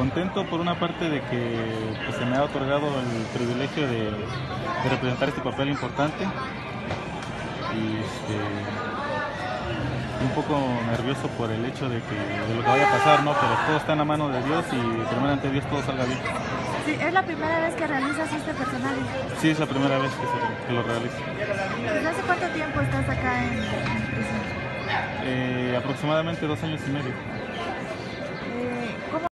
contento por una parte de que pues, se me ha otorgado el privilegio de representar este papel importante y un poco nervioso por el hecho de lo que vaya a pasar, ¿no? Pero todo está en la mano de Dios y primeramente Dios todo salga bien. Sí, ¿es la primera vez que realizas este personaje? Sí, es la primera vez que lo realizo. ¿Desde hace cuánto tiempo estás acá en prisión? Aproximadamente 2 años y medio.